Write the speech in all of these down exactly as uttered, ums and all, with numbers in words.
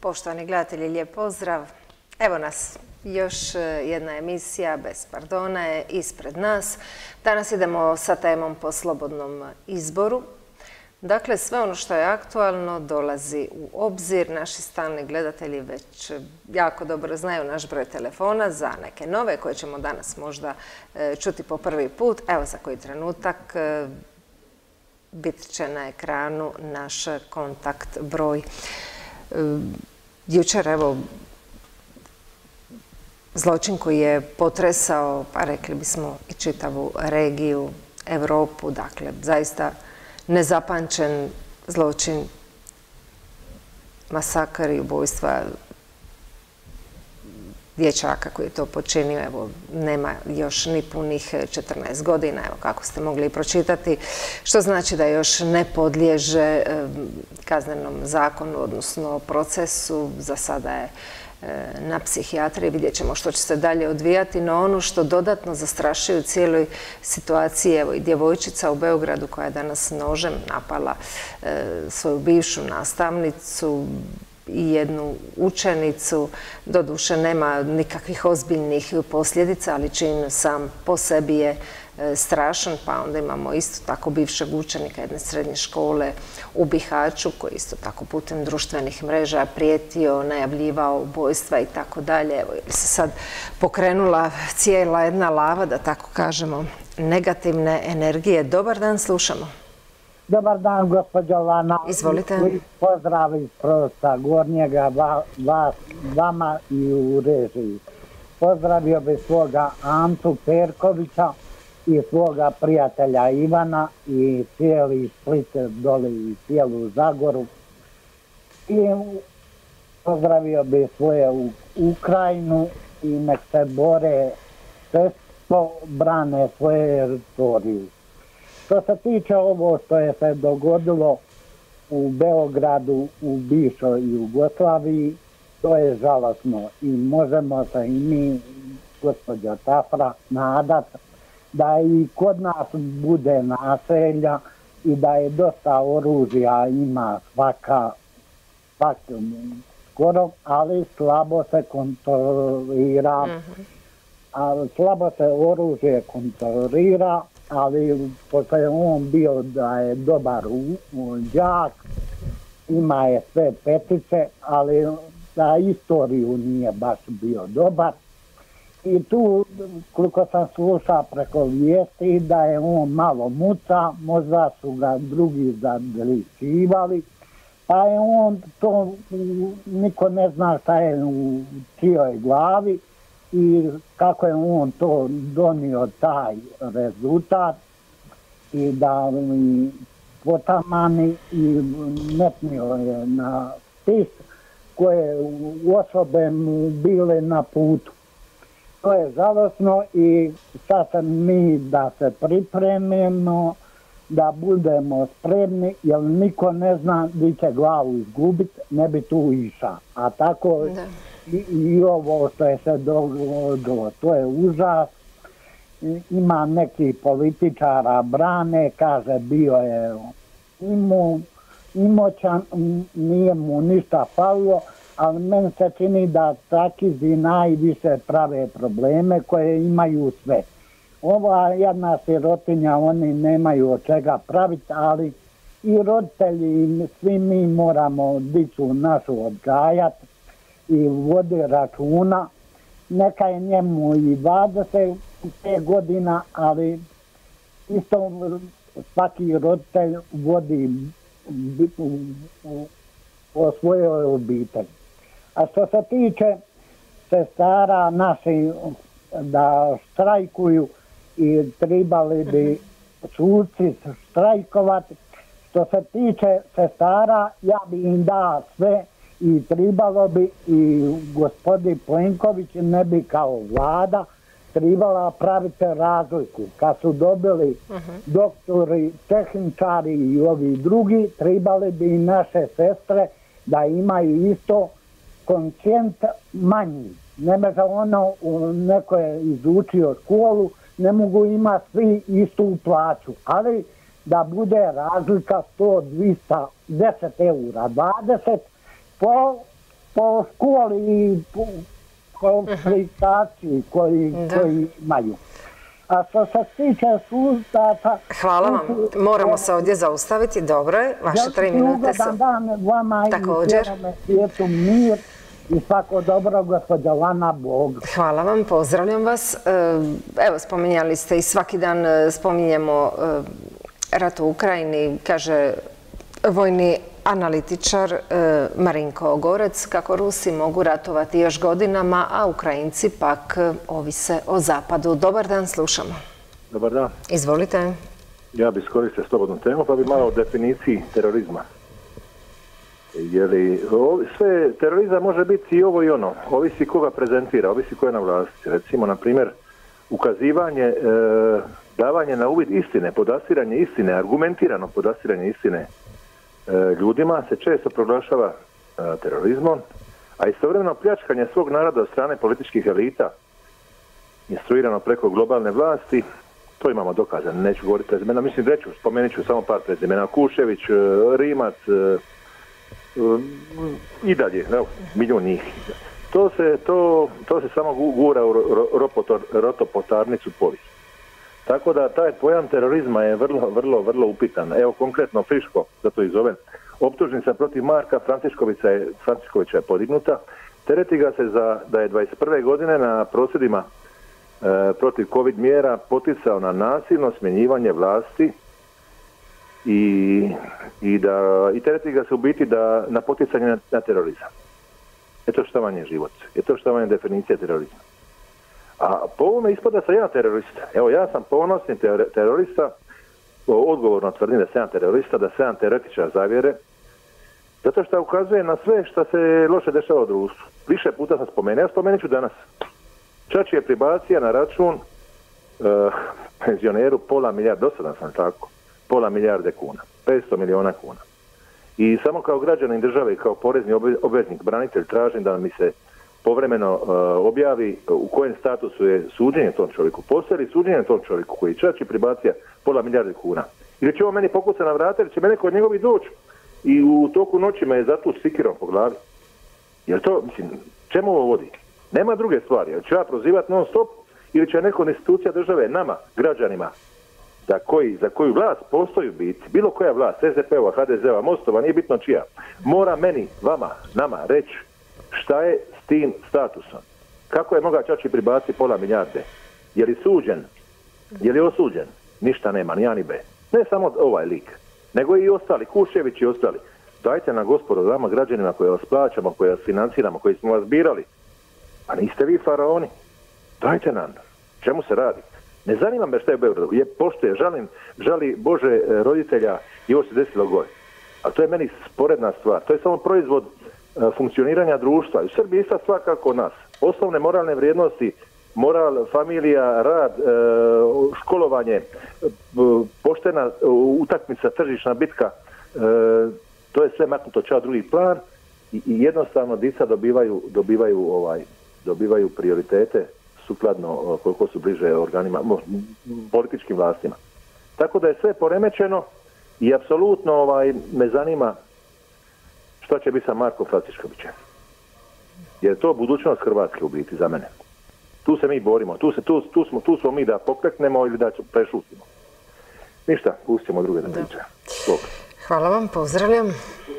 Poštovani gledatelji, lijep pozdrav. Evo nas, još jedna emisija bez pardona je ispred nas. Danas idemo sa temom po slobodnom izboru. Dakle, sve ono što je aktualno dolazi u obzir. Naši stalni gledatelji već jako dobro znaju naš broj telefona za neke nove koje ćemo danas možda čuti po prvi put. Evo za koji trenutak bit će na ekranu naš kontakt broj. Jučer, evo, zločin koji je potresao, pa rekli bismo i čitavu regiju, Europu, dakle, zaista nezapamćen zločin, masakr i ubojstva dječaka koji je to počinio. Evo, nema još ni punih četrnaest godina, evo kako ste mogli pročitati, što znači da još ne podliježe kaznenom zakonu, odnosno procesu. Za sada je na psihijatriji, vidjet ćemo što će se dalje odvijati, no ono što dodatno zastrašuje u cijeloj situaciji, evo i djevojčica u Beogradu koja je danas nožem napala svoju bivšu nastavnicu i jednu učenicu. Doduše nema nikakvih ozbiljnih posljedica, ali čin sam po sebi je strašan. Pa onda imamo isto tako bivšeg učenika jedne srednje škole u Bihaću koji isto tako putem društvenih mreža prijetio, najavljivao ubojstva i tako dalje. Evo, ili se sad pokrenula cijela jedna lava, da tako kažemo, negativne energije. Dobar dan, slušamo. Dobar dan, gospođo Lana. Izvolite. Pozdrav iz Prosta Gornjega, vas, vama i u režiji. Pozdravio bi svoga Antu Perkovića i svoga prijatelja Ivana i cijeli Split dole i cijelu Zagoru. I pozdravio bi svoje Ukrajinu i nek se bore sve brane svoje teritoriju. Što se tiče ovo što je se dogodilo u Beogradu, u bivšoj Jugoslaviji, to je žalosno i možemo se i mi, gospođa Tafra, nadat da i kod nas bude naselja i da je dosta oružja, ima svaka, svaka skoro, ali slabo se kontrolira, ali slabo se oružje kontrolira, ali pošto je on bio da je dobar đak, ima je sve petice, ali za istoriju nije baš bio dobar. I tu, koliko sam slušao preko vijesti, da je on malo muca, možda su ga drugi zadličivali, pa je on to, niko ne zna šta je u čijoj glavi i kako je on to donio taj rezultat i da i potamani i metnio je na spis koje osobe mu bile na putu. To je žalosno i sad sam mi da se pripremimo, da budemo spremni, jer niko ne zna gdje će glavu izgubiti, ne bi tu iša. A tako da. I, i ovo što je se dogodilo, to je užas. Ima neki političara brane, kaže bio je imu, imoćan, nije mu ništa falilo, ali meni se čini da takizi najviše prave probleme koje imaju sve. Ova jedna sirotinja, oni nemaju od čega praviti, ali i roditelji, svi mi moramo dicu našu odgajati i vodi računa. Neka je njemu i dvadeset pet godina, ali isto svaki roditelj vodi o svojoj obitelji. A što se tiče sestara naši da štrajkuju i trebali bi suci štrajkovati, što se tiče sestara, ja bi im dao sve i trebalo bi i gospodin Plenković ne bi kao vlada trebala praviti razliku. Kad su dobili doktori, tehničari i ovi drugi, trebali bi i naše sestre da imaju isto koncijent manji. Ne može ono, neko je izučio školu, ne mogu imati svi istu plaću, ali da bude razlika sto, dvjesto, deset eura, dvadeset po po školi i po komplikaciji koji, koji imaju. A što se tiče sustava... Hvala vam. Moramo se ovdje zaustaviti. Dobro je. Vaše tri minute su... Ugodan dan vama i cijelome svijetu mir i svako dobro, gospođa Lana, Bog. Hvala vam. Pozdravljam vas. Evo, spominjali ste i svaki dan spominjemo rat u Ukrajini. Kaže vojni analitičar Marinko Ogorec kako Rusi mogu ratovati još godinama, a Ukrajinci pak ovise o zapadu. Dobar dan, slušamo. Dobar dan. Izvolite. Ja bih iskoristio slobodnu temu pa bi malo o definiciji terorizma. Jer sve terorizam može biti i ovo i ono. Ovisi koga prezentira, ovisi ko je na vlasti. Recimo, na primjer, ukazivanje, davanje na uvid istine, podastiranje istine, argumentirano podastiranje istine ljudima se često proglašava terorizmom, a istovremeno pljačkanje svog naroda od strane političkih elita, instruirano preko globalne vlasti, to imamo dokaze, neću govoriti prezimena, mislim reću, spomenut ću samo par prezimena, Kušević, Rimac i dalje, evo, milijun njih. To se, to, to se samo gura u rotopotarnicu povijesti. Tako da taj pojam terorizma je vrlo, vrlo, vrlo upitan. Evo konkretno Friško, zato i zovem, optužnica protiv Marka Franciškovića je, Franciškovića je podignuta. Tereti ga se za da je dvadeset prve godine na prosvjedima e, protiv COVID mjera poticao na nasilno smjenjivanje vlasti i, i, da, i tereti ga se u biti da, na poticanje na, na terorizam. Eto šta vam je život. Eto šta vam je definicija terorizma. A po ovome ispada sam ja terorista. Evo, ja sam ponosni terorista, odgovorno tvrdim da sam ja terorista, da sam ja teoretičar zavjere, zato što ukazuje na sve što se loše dešava u društvu. Više puta sam spomenuo, ja spomenut ću danas. Čači je pribacija na račun uh, penzioneru pola milijarde, dosadan sam tako, pola milijarde kuna, petsto milijuna kuna. I samo kao građanin države, kao porezni obveznik, branitelj, tražim da mi se povremeno uh, objavi u kojem statusu je suđenje tom čovjeku. Postoji li suđenje tom čovjeku koji čači pribacija pola milijarde kuna? Ili će on meni pokucati na vrata, ili će mene kod njegovi doći i u toku noći me je zatuč sikirom po glavi? Jer to, mislim, čemu ovo vodi? Nema druge stvari. Jer ću ja prozivati non stop ili će neko institucija države nama, građanima, za, koji, za koju vlast postoji biti, bilo koja vlast, S D P-ova, H D Z-ova, Mostova, nije bitno čija, mora meni, vama, nama reći šta je s tim statusom. Kako je mogao čači pribaciti pola milijarde? Je li suđen? Je li osuđen? Ništa nema, ni A ni B. Ne samo ovaj lik, nego i ostali, Kušević i ostali. Dajte nam, gospodo, vama građanima koje vas plaćamo, koje vas financiramo, koji smo vas birali. A niste vi faraoni. Dajte nam. Čemu se radi? Ne zanima me šta je u Beogradu. Je poštuje, žalim, žali Bože roditelja i ovo se desilo gore. A to je meni sporedna stvar. To je samo proizvod funkcioniranja društva. U Srbiji ista stvar kao kod nas. Osnovne moralne vrijednosti, moral, familija, rad, školovanje, poštena utakmica, tržišna bitka, to je sve maknuto čao drugi plan i jednostavno dica dobivaju, dobivaju, ovaj, dobivaju prioritete sukladno koliko su bliže organima, političkim vlastima. Tako da je sve poremećeno i apsolutno ovaj, me zanima što će biti sa Markom Franciškovićem. Jer je to budućnost Hrvatske u biti za mene. Tu se mi borimo, tu, se, tu, tu, smo, tu smo mi da pokleknemo ili da prešutimo. Ništa, pustimo druge da priče. Hvala vam, pozdravljam.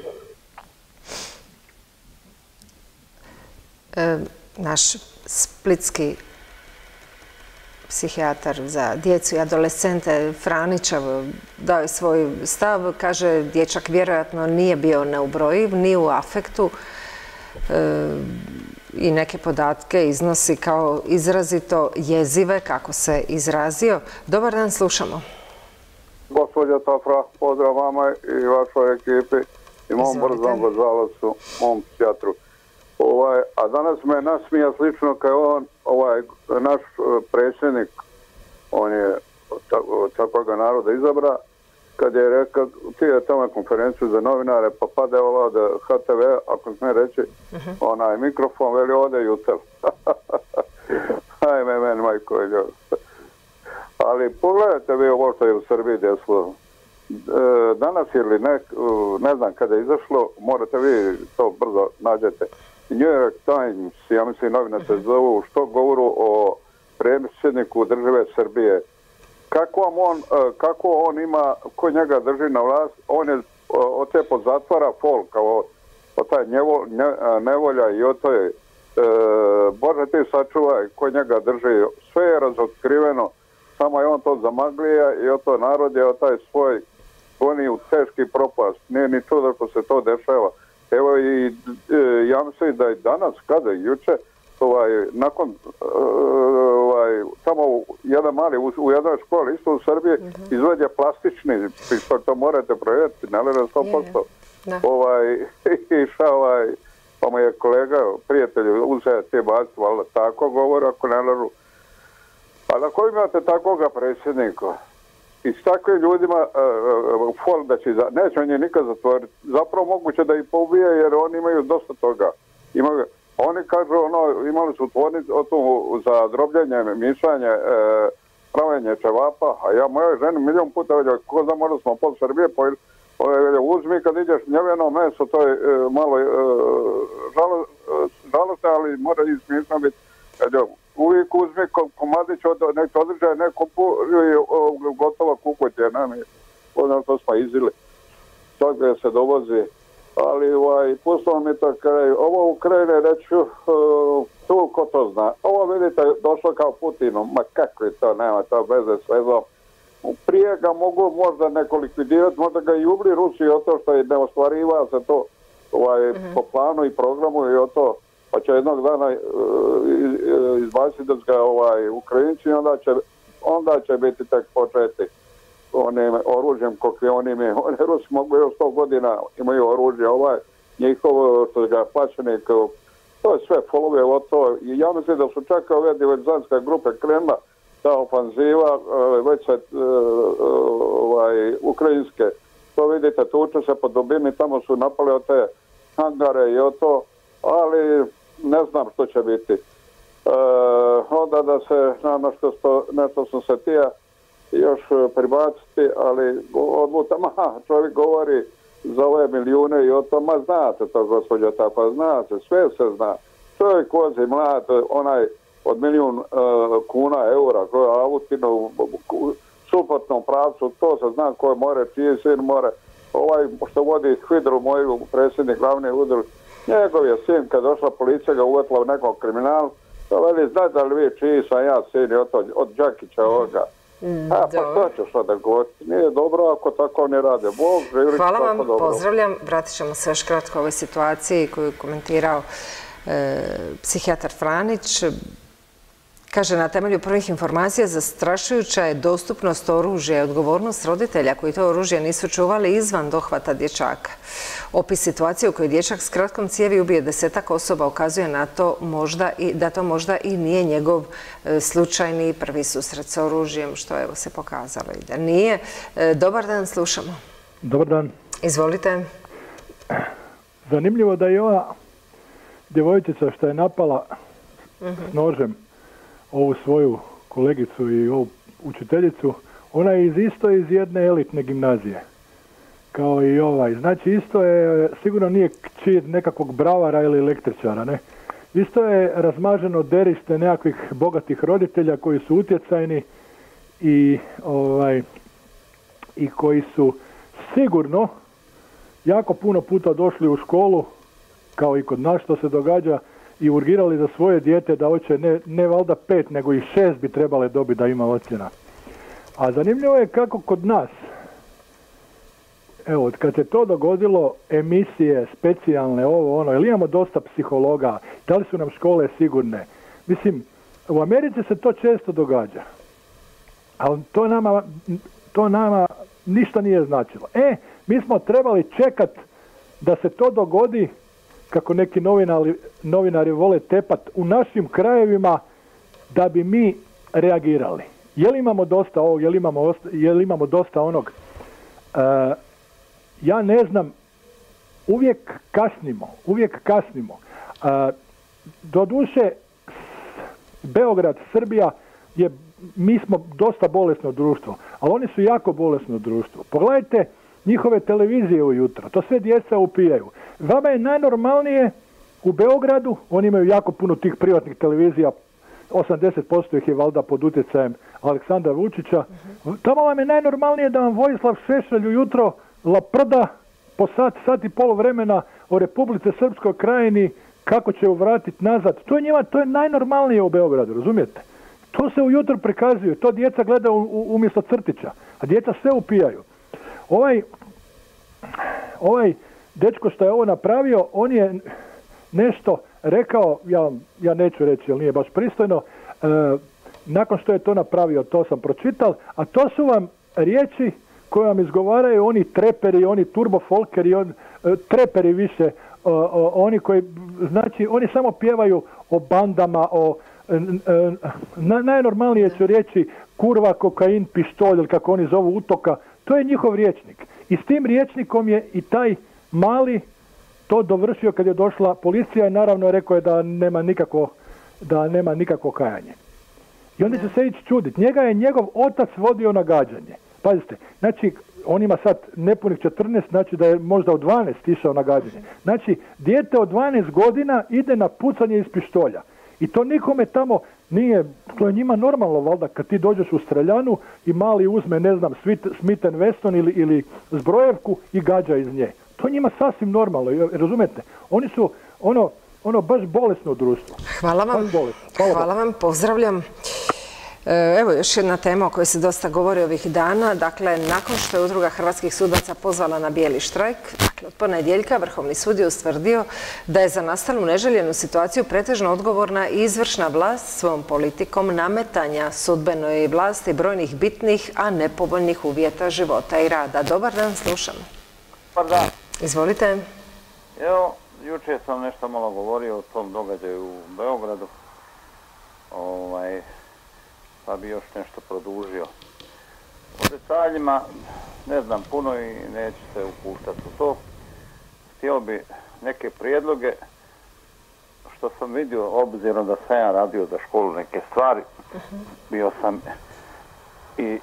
E, naš splitski psihijatar za djecu i adolescente Franićev dao je svoj stav. Kaže, dječak vjerojatno nije bio neubrojiv, ni u afektu e, i neke podatke iznosi kao izrazito jezive, kako se izrazio. Dobar dan, slušamo. Gospođa Tafra, pozdrav vama i vašoj ekipi i mom brzom Gonzalesu, mom psijatru. Ovaj, a danas me nasmija slično kao on, ovaj, naš predsjednik, on je od takvog naroda izabra, kad je rekao, ti je tamo konferenciju za novinare, pa pade ova od H T V, ako smije reći, uh-huh. onaj mikrofon, veli ode jutel. Ajme, men, majko, je. Ali pogledajte vi ovo što je u Srbiji desilo. Danas ili ne, ne znam kada je izašlo, morate vi to brzo nađete. New York Times, ja mislim novine se zovu, što govoru o predsjedniku države Srbije. Kako on, kako on ima, ko njega drži na vlast, on je od te podzatvara folka, od, od taj njevol, nje, nevolja i od to je, e, Bože ti sačuvaj, ko njega drži, sve je razotkriveno, samo je on to zamaglija i od to narod je od taj svoj goni u teški propast, nije ni čudo ko se to dešava. Evo i e, ja mislim da i danas, kada i juče, ovaj, nakon ovaj, tamo jedan mali u, u jednoj školi isto u Srbiji uh-huh. izvedje plastični pištolj, to morate provjeriti, ne li na sto posto. Yeah. Ovaj, išao ovaj, pa mu je kolega, prijatelj, uzeo te baciti, valjda tako govori, ako ne lažu. A na koji imate takvoga predsjednika? I s takvim ljudima uh, fol da će, za, neće on je nikad zatvoriti. Zapravo moguće da ih poubije jer oni imaju dosta toga. Imaju, oni kažu, ono, imali su tvornicu za drobljenje, mišanje, e, pravenje čevapa, a ja mojoj ženi milijon puta velja, ko zna, možda smo pol Srbije pojeli, velja, uzmi kad ideš njeveno meso, to je e, malo e, žalo, žalostne, ali mora i smišno biti. Uvijek uzmi komadić od nek održaja, neko gotova kukotjena, ono to smo izili. To gdje se dovozi. Ali ovaj, pustimo mi to kraj. Ovo Ukrajine reću, uh, tu ko to zna. Ovo vidite, došlo kao Putinu, ma kakvi to, nema to veze s vezom. Prije ga mogu možda neko likvidirati, možda ga i ubri Rusiji o to što je ne ostvariva se to ovaj, mm-hmm. po planu i programu i o to, pa će jednog dana uh, izbaciti da ga ovaj, Ukrajinci i onda će, onda će biti tek početi onim oružjem kakvi oni imaju. Oni Rusi mogu još sto godina imaju oružje, ovaj njihovo što ga plaćenik, to je sve folove o to. I ja mislim da su čak ove diverzantske grupe krenula ta ofanziva, već se ovaj, ukrajinske, to vidite, tuče se po dubini, tamo su napali od te hangare i o to, ali ne znam što će biti. E, onda da se na nešto, što, nešto sam se tija još pribaciti, ali odluta, ma, čovjek govori za ove milijune i o to, ma znate to, gospođo, pa znate, sve se zna. Čovjek vozi mlad, onaj od milijun uh, kuna, eura, koja je autino u, u suprotnom pravcu, to se zna koje more, čiji sin more. Ovaj što vodi Hvidru, moju predsjednik glavni udruž, njegov je sin, kad došla policija ga uvetla u nekog kriminalu, to veli, znate li vi čiji sam ja sin od, od Đakića ovoga. Mm, A, pa to ćeš da govoriti. Nije dobro ako tako ne rade. Bog, živri, hvala vam, dobro. Pozdravljam. Vratit ćemo se još kratko o ovoj situaciji koju je komentirao e, psihijatar Franić. Kaže, na temelju prvih informacija zastrašujuća je dostupnost oružja i odgovornost roditelja koji to oružje nisu čuvali izvan dohvata dječaka. Opis situacije u kojoj dječak s kratkom cijevi ubije desetak osoba ukazuje na to možda i, da to možda i nije njegov e, slučajni prvi susret s oružjem, što evo se pokazalo i da nije. E, dobar dan, slušamo. Dobar dan. Izvolite. Zanimljivo da je ova djevojčica što je napala uh-huh. s nožem ovu svoju kolegicu i ovu učiteljicu, ona je iz isto iz jedne elitne gimnazije. Kao i ovaj. Znači isto je, sigurno nije kćer nekakvog bravara ili električara, ne? Isto je razmaženo derište nekakvih bogatih roditelja koji su utjecajni i ovaj i koji su sigurno jako puno puta došli u školu, kao i kod nas što se događa, i urgirali za svoje dijete da hoće ne, ne valjda pet, nego i šest bi trebale dobiti da ima ocjena. A zanimljivo je kako kod nas, evo, kad se to dogodilo, emisije specijalne, ovo, ono, ili imamo dosta psihologa, da li su nam škole sigurne? Mislim, u Americi se to često događa, ali to nama, to nama ništa nije značilo. E, mi smo trebali čekat da se to dogodi, kako neki novinari, novinari vole tepat, u našim krajevima da bi mi reagirali. Je li imamo dosta ovog, je li imamo, je li imamo dosta onog? Uh, ja ne znam, uvijek kasnimo, uvijek kasnimo. Uh, doduše, Beograd, Srbija, je, mi smo dosta bolesno društvo, ali oni su jako bolesno društvo. Pogledajte njihove televizije ujutro, to sve djeca upijaju. Vama je najnormalnije u Beogradu, oni imaju jako puno tih privatnih televizija, osamdeset posto ih je valjda pod utjecajem Aleksandra Vučića. Uh-huh. Tamo vam je najnormalnije da vam Vojislav Šešelj ujutro laprda po sat, sat i pol vremena o Republici Srpskoj krajini, kako će ju vratiti nazad. To je njima, to je najnormalnije u Beogradu, razumijete? To se ujutro prikazuju, to djeca gleda u, u, umjesto crtića, a djeca sve upijaju. Ovaj, ovaj dečko što je ovo napravio, on je nešto rekao, ja, ja neću reći jer nije baš pristojno, e, nakon što je to napravio, to sam pročital, a to su vam riječi koje vam izgovaraju oni treperi, oni turbofolkeri, on, e, treperi više, o, o, oni koji, znači, oni samo pjevaju o bandama, o e, e, na, najnormalnije ću reći kurva, kokain, pištolj, ili kako oni zovu utoka, to je njihov riječnik. I s tim riječnikom je i taj mali to dovršio kad je došla policija i naravno rekao je da nema nikako, da nema nikako kajanje. I onda će se ići čuditi. Njega je njegov otac vodio na gađanje. Pazite, znači on ima sad nepunih četrnaest, znači da je možda od dvanaest išao na gađanje. Znači, dijete od dvanaest godina ide na pucanje iz pištolja. I to nikome tamo nije, to je njima normalno, valjda, kad ti dođeš u streljanu i mali uzme, ne znam, Smith and Wesson ili, ili zbrojevku i gađa iz nje. To je njima sasvim normalno, razumijete? Oni su, ono, ono baš bolesno društvo. Hvala vam. Hvala, Hvala vam, pozdravljam. Evo još jedna tema o kojoj se dosta govori ovih dana. Dakle, nakon što je Udruga hrvatskih sudaca pozvala na bijeli štrajk, dakle, od ponedjeljka Vrhovni sud je ustvrdio da je za nastalu neželjenu situaciju pretežno odgovorna i izvršna vlast svojom politikom nametanja sudbenoj vlasti brojnih bitnih, a nepovoljnih uvjeta života i rada. Dobar dan, slušam. Dobar dan. Izvolite. Evo, jučer sam nešto malo govorio o tom događaju u Beogradu. Ovaj... pa bi još nešto produžio. O detaljima ne znam puno i neću se upuštati u to. Htio bi neke prijedloge što sam vidio, obzirom da sam ja radio za školu neke stvari, uh-huh. bio sam i e,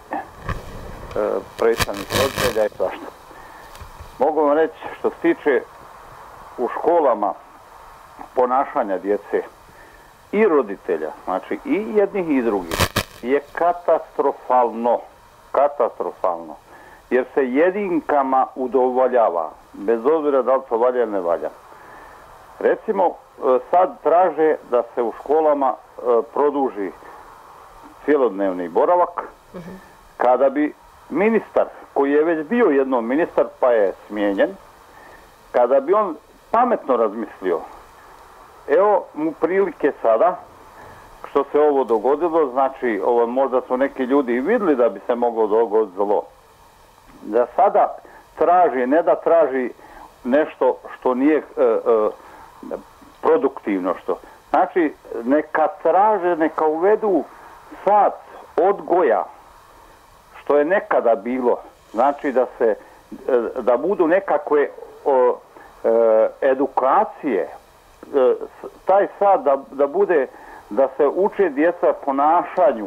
predstavnik roditelja i svašta. Mogu vam reći što se tiče u školama ponašanja djece i roditelja, znači i jednih i drugih, je katastrofalno, katastrofalno, jer se jedinkama udovoljava, bez obzira da li to valja ili ne valja. Recimo, sad traže da se u školama produži cjelodnevni boravak, uh-huh. kada bi ministar, koji je već bio jednom ministar pa je smijenjen, kada bi on pametno razmislio, evo mu prilike sada, što se ovo dogodilo, znači ovo, možda su neki ljudi i vidjeli da bi se moglo dogoditi zlo. Da sada traži, ne da traži nešto što nije e, e, produktivno što. Znači, neka traže, neka uvedu sat odgoja, što je nekada bilo. Znači da se, e, da budu nekakve o, e, edukacije, e, taj sat da, da bude da se uče djeca ponašanju,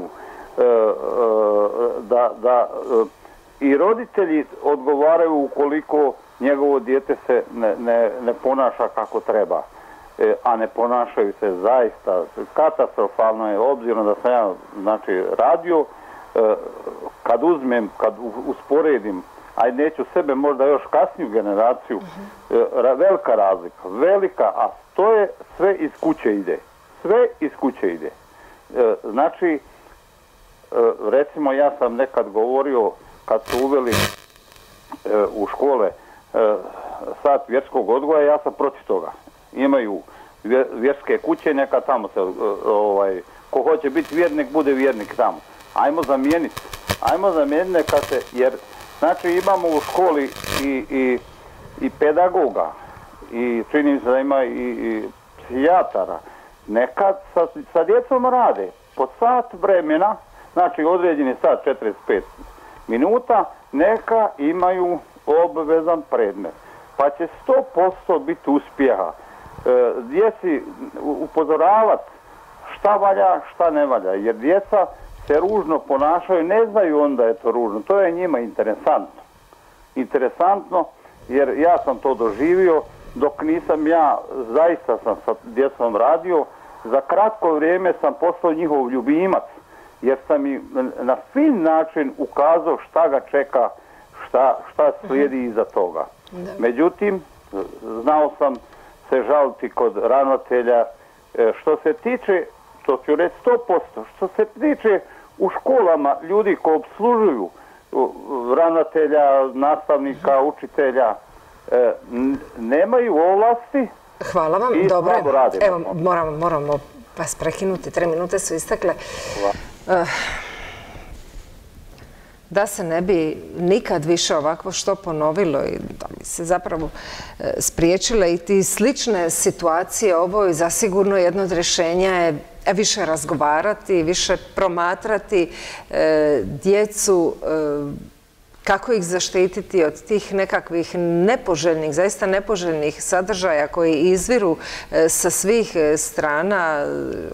da, da i roditelji odgovaraju ukoliko njegovo dijete se ne, ne, ne ponaša kako treba, a ne ponašaju se zaista katastrofalno je, obzirom da sam ja znači, radio, kad uzmem, kad usporedim, a neću sebe možda još kasniju generaciju, uh-huh. velika razlika, velika, a to je sve iz kuće ide. Sve iz kuće ide. E, znači, e, recimo ja sam nekad govorio kad su uveli e, u škole e, sat vjerskog odgoja, ja sam protiv toga. Imaju vjerske kuće, neka tamo se, e, ovaj, ko hoće biti vjernik, bude vjernik tamo. Ajmo zamijeniti. Ajmo zamijeniti neka se, jer znači imamo u školi i, i, i pedagoga, i čini mi se da ima i, i psihijatara. Nekad sa, sa djecom rade po sat vremena, znači određeni sat četrdeset pet minuta, neka imaju obvezan predmet. Pa će sto posto biti uspjeha. E, djeci upozoravati šta valja, šta ne valja, jer djeca se ružno ponašaju, ne znaju onda je to ružno. To je njima interesantno. Interesantno, jer ja sam to doživio dok nisam ja, zaista sam sa djecom radio, za kratko vrijeme sam postao njihov ljubimac, jer sam im na fin način ukazao šta ga čeka, šta, šta slijedi iza toga. Da. Međutim, znao sam se žaliti kod ravnatelja. Što se tiče, to ću reći sto posto, što se tiče u školama ljudi koji obslužuju ravnatelja, nastavnika, učitelja, nemaju ovlasti. Hvala vam, dobro. Evo, moramo, moramo vas prekinuti, tri minute su istekle. Uh, da se ne bi nikad više ovakvo što ponovilo i da bi se zapravo uh, spriječile i ti slične situacije, ovo je zasigurno jedno od rješenja je više razgovarati, više promatrati uh, djecu, uh, kako ih zaštititi od tih nekakvih nepoželjnih, zaista nepoželjnih sadržaja koji izviru sa svih strana,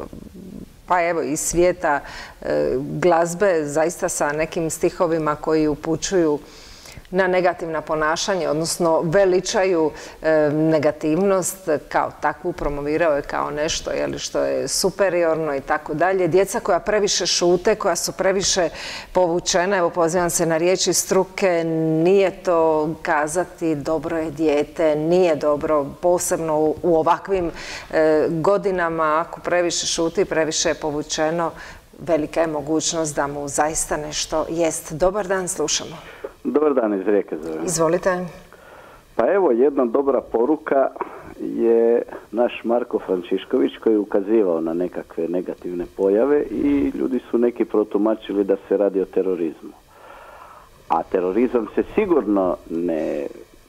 pa evo iz svijeta glazbe, zaista sa nekim stihovima koji upućuju na negativna ponašanja, odnosno veličaju e, negativnost kao takvu, promovirao je kao nešto jeli, što je superiorno i tako dalje. Djeca koja previše šute, koja su previše povučena, evo pozivam se na riječi struke, nije to kazati dobro je dijete, nije dobro, posebno u, u ovakvim e, godinama, ako previše šuti, previše je povučeno, velika je mogućnost da mu zaista nešto jest. Dobar dan, slušamo. Dobar dan, iz Rijeke zovem. Izvolite. Pa evo, jedna dobra poruka je naš Marko Frančišković koji je ukazivao na nekakve negativne pojave i ljudi su neki protumačili da se radi o terorizmu. A terorizam se sigurno ne,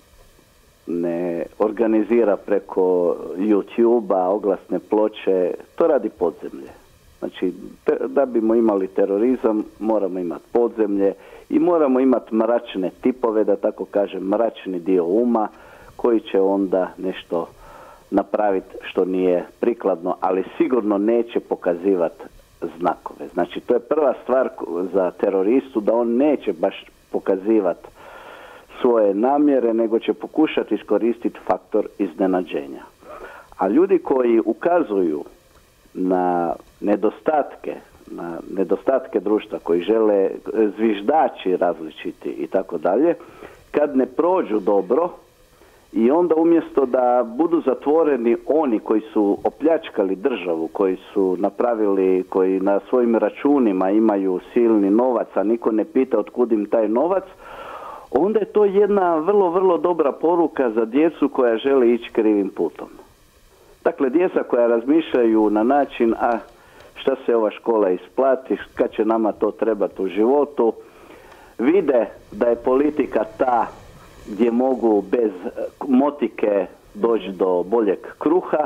ne organizira preko YouTube-a, oglasne ploče, to radi podzemlje. Znači, te, da bimo imali terorizam, moramo imati podzemlje i moramo imati mračne tipove, da tako kažem, mračni dio uma, koji će onda nešto napraviti što nije prikladno, ali sigurno neće pokazivati znakove. Znači, to je prva stvar za teroristu, da on neće baš pokazivati svoje namjere, nego će pokušati iskoristiti faktor iznenađenja. A ljudi koji ukazuju na nedostatke, na nedostatke društva, koji žele zviždači različiti i tako dalje, kad ne prođu dobro i onda umjesto da budu zatvoreni oni koji su opljačkali državu, koji su napravili, koji na svojim računima imaju silni novac, a niko ne pita otkud im taj novac, onda je to jedna vrlo, vrlo dobra poruka za djecu koja žele ići krivim putom. Dakle, djeca koja razmišljaju na način, a šta se ova škola isplati, kad će nama to trebati u životu, vide da je politika ta gdje mogu bez motike doći do boljeg kruha,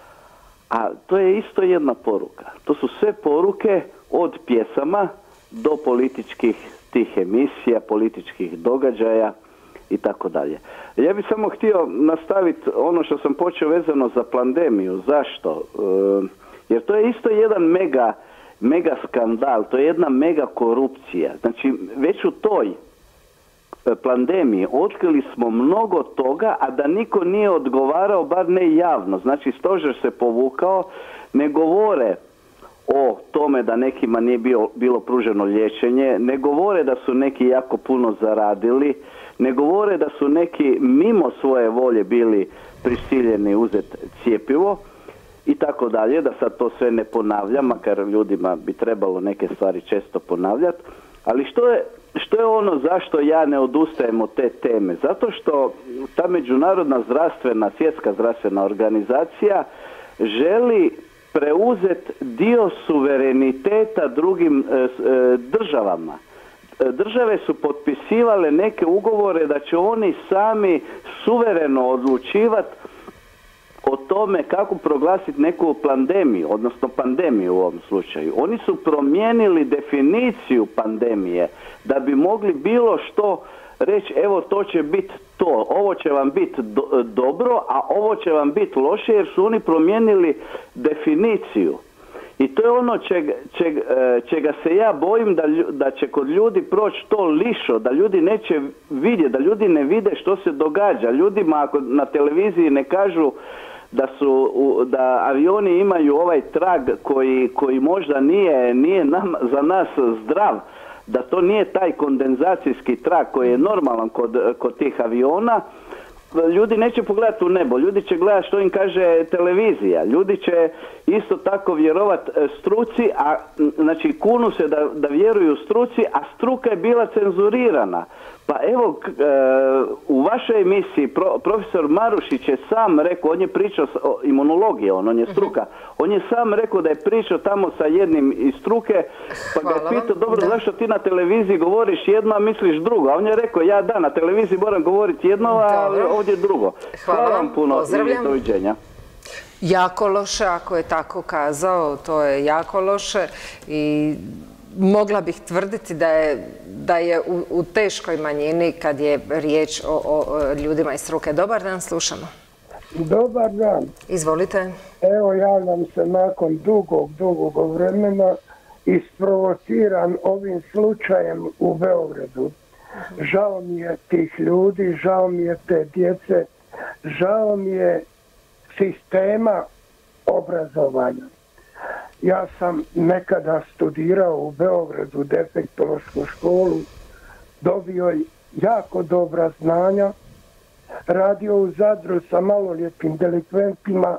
a to je isto jedna poruka. To su sve poruke od pjesama do političkih tih emisija, političkih događaja i tako dalje. Ja bih samo htio nastaviti ono što sam počeo vezano za pandemiju. Zašto? E, jer to je isto jedan mega, mega skandal, to je jedna mega korupcija. Znači, već u toj pandemiji otkrili smo mnogo toga, a da niko nije odgovarao, bar ne javno. Znači, stožer se povukao, ne govore o tome da nekima nije bio, bilo pruženo liječenje, ne govore da su neki jako puno zaradili, ne govore da su neki mimo svoje volje bili prisiljeni uzeti cjepivo i tako dalje, da sad to sve ne ponavljam, makar ljudima bi trebalo neke stvari često ponavljati. Ali što je, što je ono zašto ja ne odustajem od te teme? Zato što ta međunarodna zdravstvena, svjetska zdravstvena organizacija želi preuzeti dio suvereniteta drugim e, e, državama. Države su potpisivale neke ugovore da će oni sami suvereno odlučivati o tome kako proglasiti neku pandemiju, odnosno pandemiju u ovom slučaju. Oni su promijenili definiciju pandemije da bi mogli bilo što reći, evo to će biti to, ovo će vam biti do, dobro, a ovo će vam biti loše, jer su oni promijenili definiciju. I to je ono čeg, čeg, čega se ja bojim da, da će kod ljudi proći to lišo, da ljudi neće vidjeti, da ljudi ne vide što se događa. Ljudima ako na televiziji ne kažu da su, da avioni imaju ovaj trag koji, koji možda nije, nije nam, za nas zdrav, da to nije taj kondenzacijski trag koji je normalan kod, kod tih aviona, ljudi neće pogledati u nebo, ljudi će gledati što im kaže televizija, ljudi će isto tako vjerovati struci, a znači kunu se da, da vjeruju struci, a struka je bila cenzurirana. Pa evo, u vašoj emisiji pro, profesor Marušić je sam rekao, on je pričao o imunologiji, on, on je struka, on je sam rekao da je pričao tamo sa jednim iz struke, pa ga je pitao, dobro, zašto ti na televiziji govoriš jedno, a misliš drugo? A on je rekao, ja da, na televiziji moram govoriti jedno, a ovdje drugo. Hvala, Hvala vam puno i doviđenja. Jako loše, ako je tako kazao, to je jako loše i mogla bih tvrditi da je, da je u, u teškoj manjini kad je riječ o, o ljudima iz struke. Dobar dan, slušamo. Dobar dan. Izvolite. Evo, javljam se nakon dugog, dugog vremena isprovociran ovim slučajem u Beogradu. Žao mi je tih ljudi, žao mi je te djece, žao mi je sistema obrazovanja. Ja sam nekada studirao u Beogradu defektološku školu, dobio jako dobra znanja, radio u Zadru sa maloljetnim delikventima,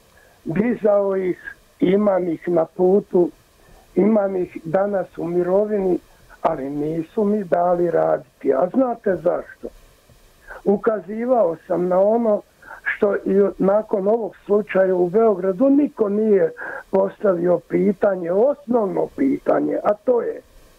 dizao ih, imam ih na putu, imam ih danas u mirovini, ali nisu mi dali raditi. A znate zašto? Ukazivao sam na ono što i nakon ovog slučaja u Beogradu niko nije postavio pitanje, osnovno pitanje, a to je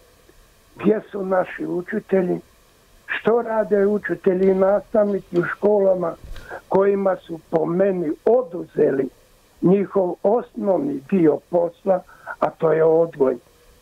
gdje su naši učitelji, što rade učitelji i nastavnici u školama kojima su po meni oduzeli njihov osnovni dio posla, a to je odgoj.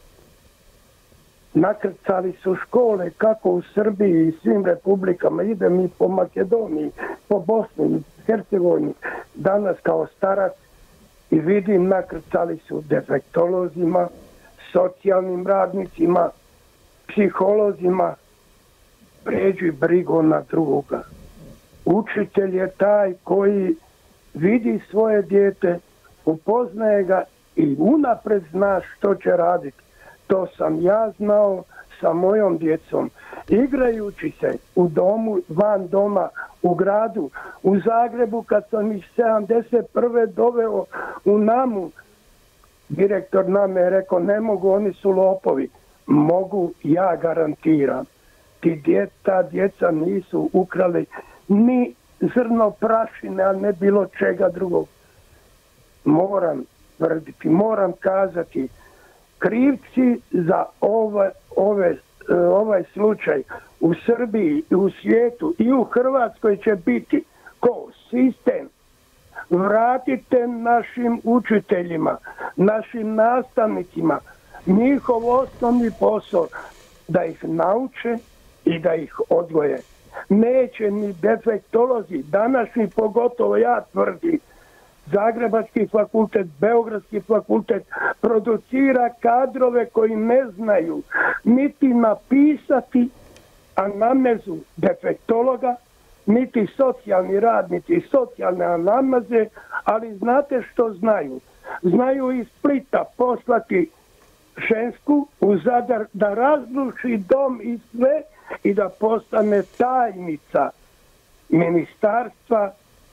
Nakrcali su škole kako u Srbiji i svim republikama, idem i po Makedoniji, po Bosni i Hercegovini, danas kao starac i vidim nakrcali su defektolozima, socijalnim radnicima, psiholozima, pređi brigu na druga. Učitelj je taj koji vidi svoje dijete, upoznaje ga i unapred zna što će raditi. To sam ja znao sa mojom djecom. Igrajući se u domu, van doma, u gradu, u Zagrebu, kad sam ih sedamdeset prve doveo u Namu, direktor Name je rekao, ne mogu, oni su lopovi. Mogu, ja garantiram. Ti djeca, djeca nisu ukrali ni zrno prašine, a ne bilo čega drugog. Moram tvrditi, moram kazati, krivci za ove, ove, ovaj slučaj u Srbiji i u svijetu i u Hrvatskoj će biti ko sistem. Vratite našim učiteljima, našim nastavnicima njihov osnovni posao da ih nauče i da ih odgoje. Neće ni defektolozi, današnji pogotovo ja tvrdim, Zagrebački fakultet, Beogradski fakultet producira kadrove koji ne znaju niti napisati anamnezu defektologa, niti socijalni radnici, socijalne anamneze, ali znate što znaju? Znaju iz Splita poslati žensku u Zadar da razruši dom i sve i da postane tajnica ministarstva,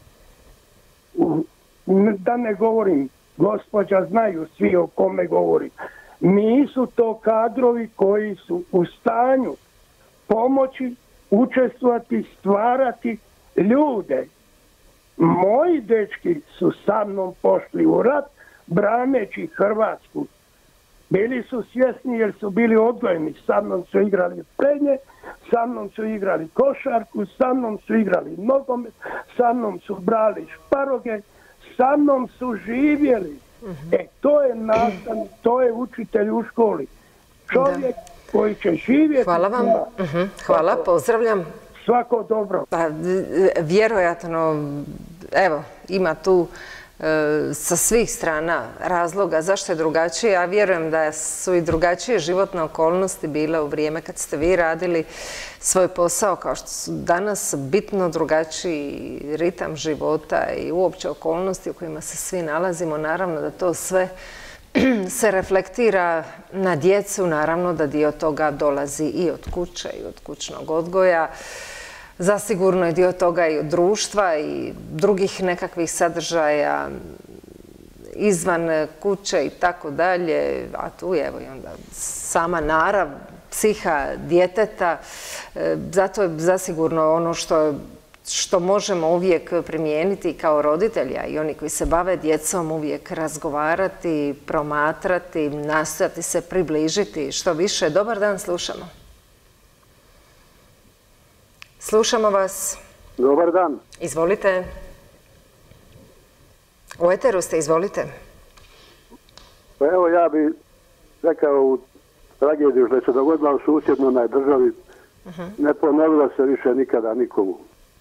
da ne govorim, gospođa znaju svi o kome govorim. Nisu to kadrovi koji su u stanju pomoći, učestvovati, stvarati ljude. Moji dečki su sa mnom pošli u rat braneći Hrvatsku. Bili su svjesni jer su bili odgojeni. Sa mnom su igrali penje, sa mnom su igrali košarku, sa mnom su igrali nogomet, sa mnom su brali šparoge, sa mnom su živjeli. E, to je nastavnik, to je učitelj u školi. Čovjek da. koji će živjeti. Hvala vam. Uh-huh. Hvala, pozdravljam. Svako dobro. Pa, vjerojatno, evo, ima tu sa svih strana razloga zašto je drugačije. Ja vjerujem da su i drugačije životne okolnosti bile u vrijeme kad ste vi radili svoj posao, kao što su danas bitno drugačiji ritam života i uopće okolnosti u kojima se svi nalazimo. Naravno da to sve se reflektira na djecu, naravno da dio toga dolazi i od kuće i od kućnog odgoja. Zasigurno je dio toga i od društva i drugih nekakvih sadržaja izvan kuće i tako dalje, a tu je evo i onda sama narav, psiha djeteta. Zato je zasigurno ono što što možemo uvijek primijeniti kao roditelji, a i oni koji se bave djecom, uvijek razgovarati, promatrati, nastojati se približiti što više. Dobar dan, slušamo. Slušamo vas. Dobar dan. Izvolite. U eteru ste, izvolite. Pa evo ja bih rekao u tragediju što se dogodila u susjednoj državi, ne ponovila se više nikada nikomu.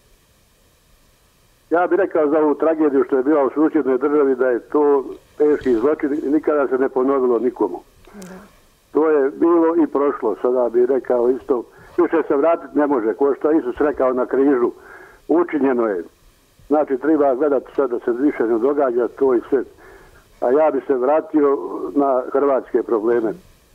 Ja bih rekao za ovu tragediju što je bila u susjednoj državi da je to teški zločin i nikada se ne ponovilo nikomu. To je bilo i prošlo, sada bih rekao isto. Više se vratiti ne može, ko što je Isus rekao na križu, učinjeno je. Znači, treba gledati sad da se više ne događa to i sve. A ja bi se vratio na hrvatske probleme.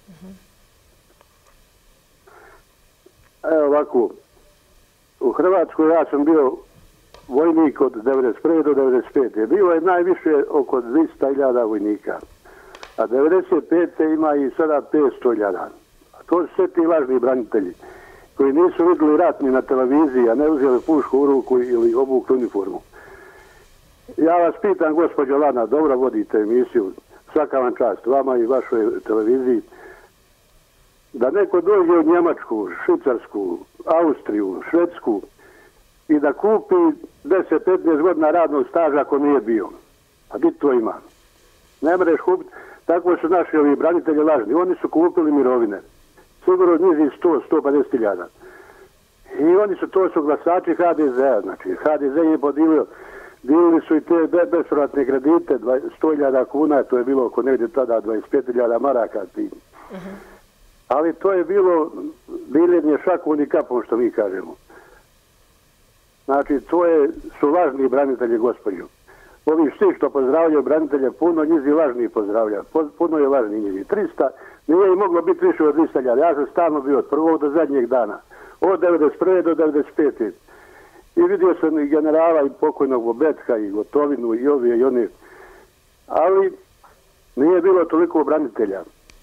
Evo ovako, u Hrvatskoj ja sam bio vojnik od devedeset prve do devedeset pete. Bilo je najviše oko dvjesto hiljada vojnika. A devedeset pete ima i sada petsto hiljada. A to su sve ti lažni branitelji koji nisu vidjeli rat ni na televiziji, a ne uzeli pušku u ruku ili obukli uniformu. Ja vas pitam, gospođo Lana, dobro vodite emisiju, svaka vam čast, vama i vašoj televiziji, da neko dođe u Njemačku, Švicarsku, Austriju, Švedsku i da kupi deset do petnaest godina radnog staža ako nije bio. A gdje to ima? Ne mreš kupiti. Tako su naši ovi branitelji lažni. Oni su kupili mirovine. Sigurno njih sto do sto pedeset hiljada. I oni su, to su glasači ha de ze a. Znači, ha de ze je podilio, dilili su i te bespovratne kredite, sto hiljada kuna, to je bilo oko negdje tada dvadeset pet hiljada maraka. Ali to je bilo biljenje šakom i kapom, što mi kažemo. Znači, to je, su lažni branitelji, gospođo. Ovi svi što pozdravljaju branitelje, puno njih lažni pozdravlja. Puno je lažni njih. trista, nije i moglo biti više od dvjesto hiljada. Ja sam stalno bio od prvog do zadnjeg dana. Od devedeset prve do devedeset pete. I vidio sam i generala i pokojnog Bobetka i Gotovinu i ovi i oni. Ali nije bilo toliko branitelja.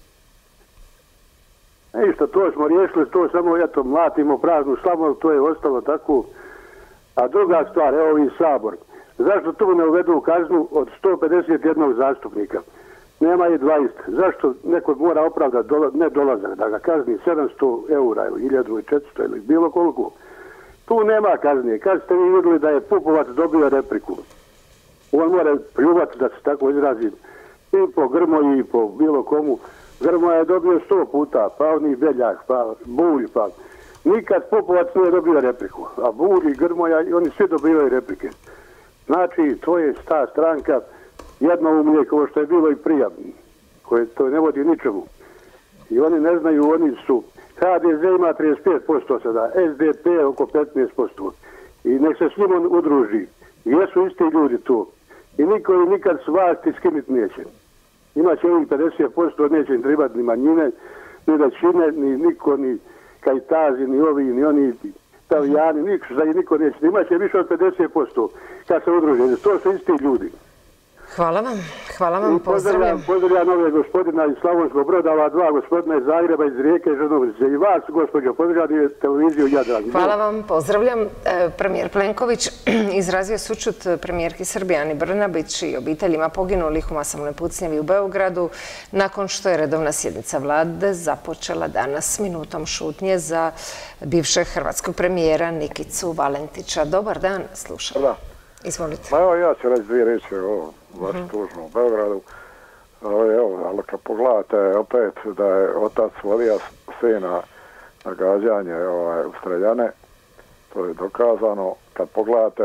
Ništa, to smo riješili, to samo eto mlatimo praznu slamu, to je ostalo tako. A druga stvar, evo i Sabor. Zašto tu ne uvedu kaznu od sto pedeset jednog zastupnika? Nema i dvadeset. Zašto neko mora opravdati dola, ne dolazak, da ga kazni sedamsto eura ili hiljadu četiristo ili bilo koliko? Tu nema kaznije. Kad ste vi vidjeli da je Pupovac dobio repliku? On mora pljuvati, da se tako izrazi, i po Grmoji i po bilo komu. Grmoja je dobio sto puta, pa oni Beljak, pa Bulj, pa... Nikad Pupovac nije dobio repliku, a Bulj i Grmoja, oni svi dobivaju replike. Znači, to je ta stranka jednoumlje kao što je bilo i prije, koje to ne vodi ničemu. I oni ne znaju, oni su, ha de ze ima trideset pet posto sada, es de pe oko petnaest posto. I nek se s njim udruži. Jesu isti ljudi tu. I niko i nikad s vlasti skinit neće. Imaće ovih pedeset posto, neće im trebati ni manjine, ni većine, ni niko, ni Kajtazi, ni ovi, ni oni, Italijani, niko, za niko neće. Imaće više od pedeset posto kad se udruže. To su isti ljudi. Hvala vam. Hvala vam. Pozdravljam. Pozdravljam ove gospodina iz Slavonskog Broda, ova dva gospodina iz Zagreba, iz Rijeke, Žrnovnice. I vas, gospođo, pozdravljam televiziju Jadran. Hvala vam. Pozdravljam. Premijer Plenković izrazio sućut premijerki Srbije Ani Brnabić i obiteljima poginulih u masovnoj pucnjavi u Beogradu nakon što je redovna sjednica vlade započela danas minutom šutnje za bivšeg hrvatskog premijera Nikicu Valentića. Dobar dan. Slušam. Da. Izvolite. Ma evo, ja ću reći dvije reći o baš tužno u Beogradu. Evo, ali kad pogledate opet da je otac vodio sina na gađanje ovaj, u streljane, to je dokazano. Kad pogledate da je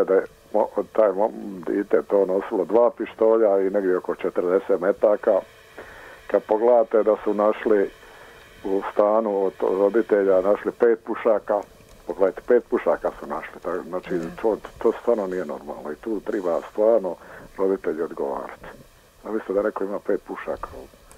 taj dite to nosilo dva pištolja i negdje oko četrdeset metaka. Kad pogledate da su našli u stanu od roditelja, našli pet pušaka, pogledajte, pet pušaka su našli, znači to, to stvarno nije normalno i tu treba stvarno roditelji odgovarati. A vi ste da neko ima pet pušaka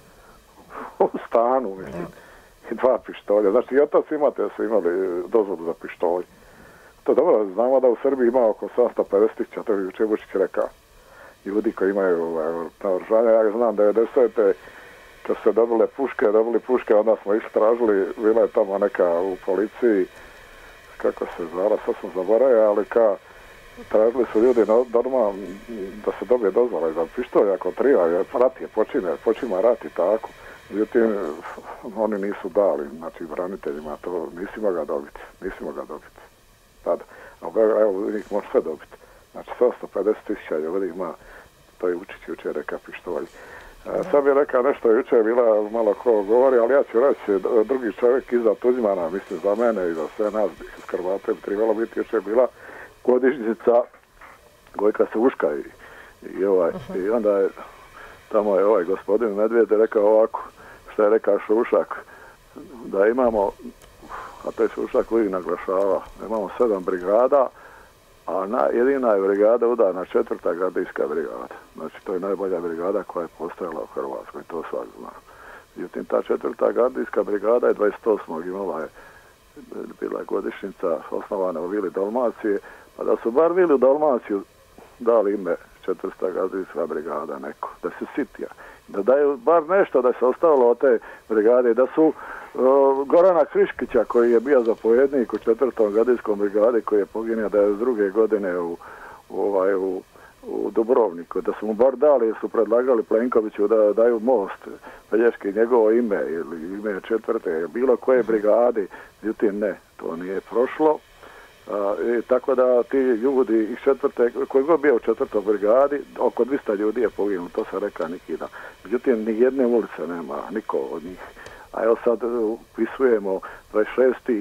u, u stanu, mislim, i dva pištolja. Znači i otac imate da su imali dozvolu za pištolj. To dobro, znamo da u Srbiji ima oko sedamsto pedeset tisuća, to je jučer Vučić rekao, ljudi koji imaju naoružanje. Ja znam da je devedesete kad se dobile puške, dobili puške, onda smo išli tražili, bila je tamo neka u policiji, kako se zvala, sad sam zaboravio, ali ka tražili su ljudi normalno da se dobije dozvola za pištolj, ako treba, jer rat je počinje, počima rat i tako. Međutim, oni nisu dali, znači braniteljima to, nisi mogao dobiti, nisi mogao dobiti. Tada. A evo, njih može sve dobiti. Znači, sedamsto pedeset tisuća ljudi ima, to je Vučić jučer reka pištolj. Sad bih rekao nešto, jučer je bila malo ko govori, ali ja ću reći, drugi čovjek iza Tuđmana, mislim za mene i za sve nas iz Hrvata, bi trebalo biti, jučer je bila godišnjica Gojka Suška i, i, ovaj, uh-huh. i onda je, tamo je ovaj gospodin Medved rekao ovako, što je rekao Šušak, da imamo, a to je Šušak uvijek naglašava, da imamo sedam brigada, a na, jedina je brigada udarna četvrta gardijska brigada. Znači to je najbolja brigada koja je postojala u Hrvatskoj, to svak zna. Međutim, ta četvrta gardijska brigada je dvadeset osmog imala je, bila godišnjica osnovana u Vili Dalmacije, pa da su bar Vili Dalmaciju dali ime četvrta gardijska brigada neko, da se sitija. Da daju bar nešto da se ostalo od te brigade, da su uh, Gorana Kriškića koji je bio zapovjednik u četvrtom gardijskom brigadi koji je poginio devedeset druge godine u, u, ovaj, u, u Dubrovniku, da su mu bar dali, jer su predlagali Plenkoviću da daju most Pelješki njegovo ime ili ime četvrte, bilo koje brigade, međutim ne, to nije prošlo. A, i tako da ti ljudi iz četvrte, koji god bio u četvrtoj brigadi, oko dvjesto ljudi je poginulo, to se reka nikida. Međutim, ni jedne ulice nema, niko od njih. A evo sad upisujemo dvadeset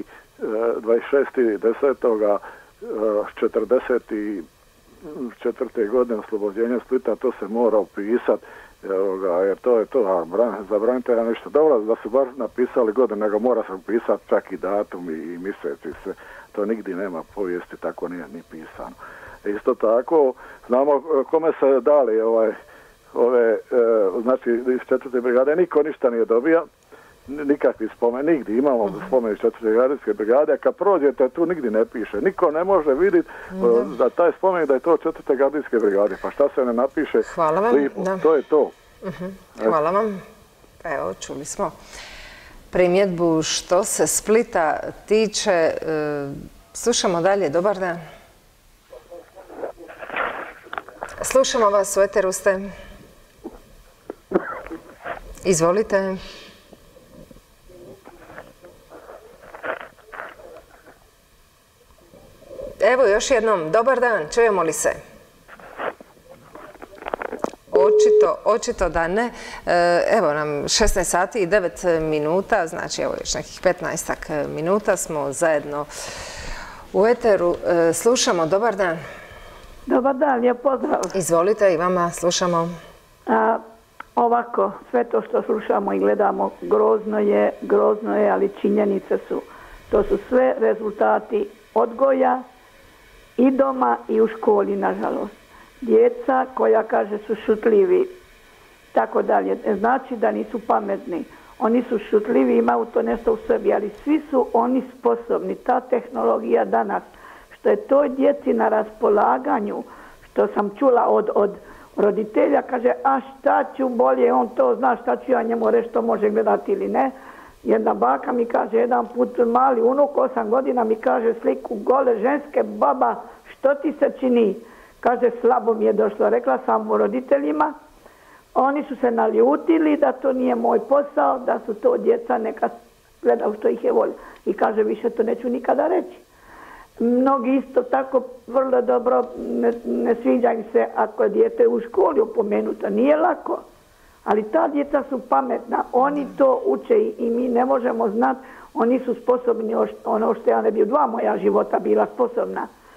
šestog desetog četrdeset četvrte godine oslobođenja Splita, to se mora upisati, jer to je to, a za branitelja nešto dobro, da su bar napisali godine, nego mora se upisati čak i datum i, i mjeseci se. To nigdje nema povijesti, tako nije ni pisano. Isto tako, znamo kome se dali ovaj, ove, e, znači iz četvrte brigade, niko ništa nije dobio, nikakvi spomen, nigdje imamo uh-huh. spomen iz četvrte gardijske brigade, a kad prođete tu nigdje ne piše, niko ne može vidjeti uh-huh. da taj spomen da je to četvrte gardijske brigade, pa šta se ne napiše, hvala vam, lipo, to je to. Uh-huh. Hvala vam, evo čuli smo primjedbu što se Splita tiče. Slušamo dalje, dobar dan. Slušamo vas, u eteru ste. Izvolite. Evo još jednom, dobar dan, čujemo li se? Očito, očito da ne. Evo nam šesnaest sati i devet minuta, znači evo još nekih petnaestak minuta smo zajedno u eteru. Slušamo, dobar dan. Dobar dan, lijep pozdrav. Izvolite, i vama slušamo. A, ovako, sve to što slušamo i gledamo grozno je, grozno je, ali činjenice su. To su sve rezultati odgoja i doma i u školi, nažalost. Djeca koja, kaže, su šutljivi, tako dalje. Znači da nisu pametni. Oni su šutljivi, imaju to nešto u sebi, ali svi su oni sposobni. Ta tehnologija danas, što je toj djeci na raspolaganju, što sam čula od, od roditelja, kaže, a šta ću bolje, on to zna, šta ću ja njemu reći, što može gledati ili ne. Jedna baka mi kaže, jedan put mali unuk, osam godina, mi kaže sliku gole ženske, baba, što ti se čini? Kaže, slabo mi je došlo. Rekla sam u roditeljima, oni su se naljutili da to nije moj posao, da su to djeca, neka gledaju što ih je volja. I kaže, više to neću nikada reći. Mnogi isto tako vrlo dobro, ne, ne sviđa im se ako je dijete u školi opomenuto. Nije lako, ali ta djeca su pametna, oni to uče i mi ne možemo znati, oni su sposobni ono što ja ne bi u dva moja života bila sposobna.